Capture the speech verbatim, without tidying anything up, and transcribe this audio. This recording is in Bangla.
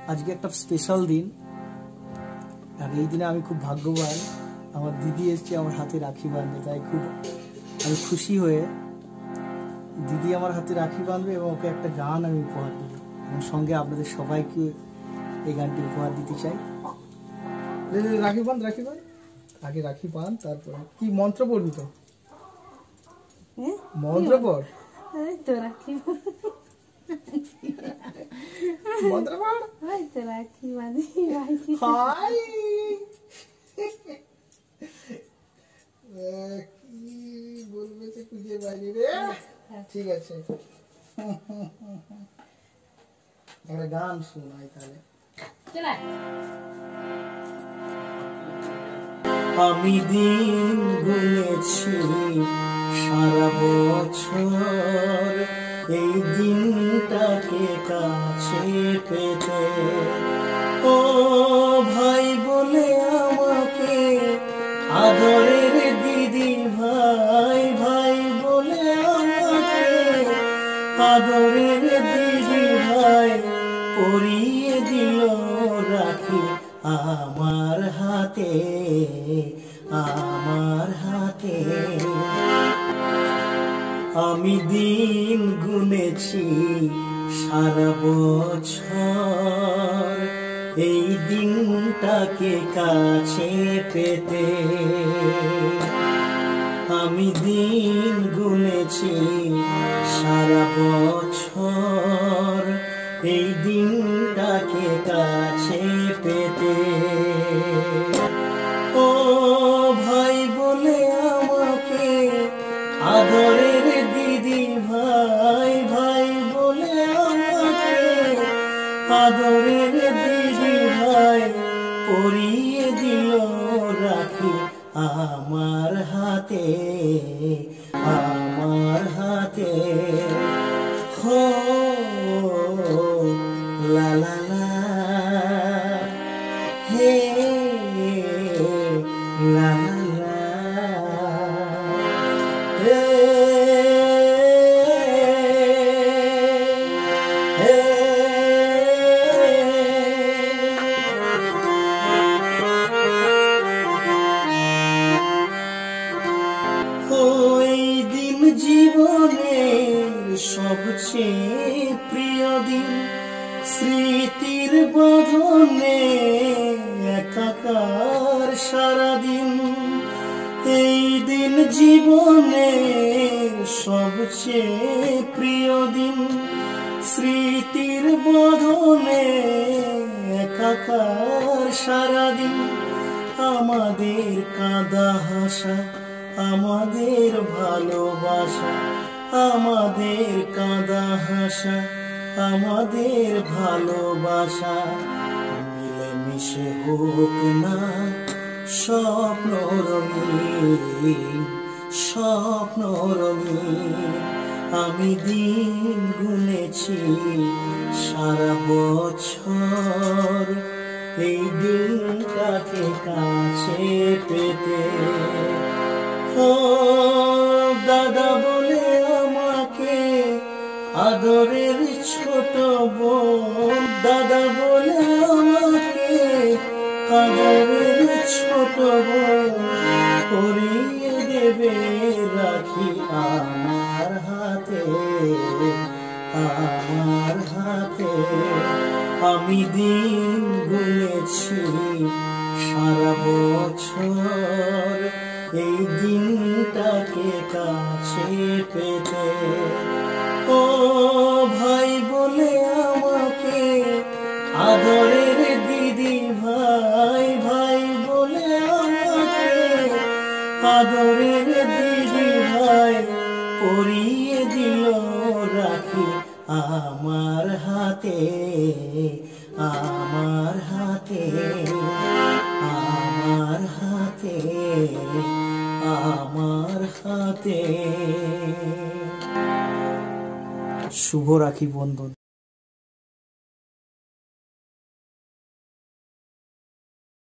আজকে একটা স্পেশাল দিন, আর এই দিনে আমি খুব ভাগ্যবান। আমার দিদি এসছে আমার হাতে রাখি বাঁধবে, তাই খুব আমি খুশি হয়ে দিদি আমার হাতে রাখি বাঁধবে এবং ওকে একটা গান আমি উপহার দেবো, এবং সঙ্গে আপনাদের সবাইকে এই গানটি উপহার দিতে চাই। রাখি বাঁধ, রাখি বাঁধ, আগে রাখি বাঁধ, তারপরে কি মন্ত্র পড়বি? তো মন্ত্র পড়, তো রাখি মন্ত্র পড়, ভাই তো রাখি বাঁধি ভাই। হাই কি বলবে যে খুঁজে বাইরে রে। ঠিক আছে, একটা গান শোনাই তাহলে। আমি দিন গুনেছি সারা বছর, এই দিনটাকে কাছে পেতে। ও ভাই বলে আমাকে আদরের দিদি, ভাই ভাই বলে আমাকে আদরের দিদি ভাই পরিয়ে দিল রাখি আমার হাতে, আমার হাতে। আমি দিন গুনেছি সারা বছর, এই দিনটাকে কাছে পেতে। আমি দিন গুনেছি সারা বছর, এই দিনটাকে কাছে পেতে। ও ভাই বলে আমাকে আদরের দিদি, ভাই ভাই বলে আমাকে আদরের দিদি ভাই পরিয়ে দিল রাখি আমার হাতে, আমার হাতে। হো লা লা লা হে লা লা হে হে। ওই দিন জীবনের সবচেয়ে প্রিয় দিন, স্মৃতির বাঁধনে একাকার সারাদিন। এই দিন জীবনের সবচেয়ে প্রিয় দিন, স্মৃতির বাঁধনে একাকার সারাদিন। আমাদের কাঁদা হাসা, আমাদের ভালোবাসা, আমাদের কাঁদা হাসা, আমাদের ভালোবাসা মিলেমিশে হোক না স্বপ্ন রঙিন, স্বপ্ন রঙিন। আমি দিন গুনেছি সারা বছর, এই দিনটাকে কাছে পেতে। ও দাদা বলে আমাকে আদরের ছোট বোন, দাদা বলে আমাকে আদরের ছোট বোন পরিয়ে দেবে রাখি আমার হাতে, আমার হাতে। আমি দিন গুনেছি সারা বছর, এই দিনটাকে কাছে পেতে। ও ভাই বলে আমাকে আদরের দিদি, ভাই ভাই বলে আমাকে আদরের দিদি ভাই পরিয়ে দিল রাখি আমার হাতে, আমার হাতে, আমার হাতে, আমার হাতে। শুভ রাখি বন্ধন।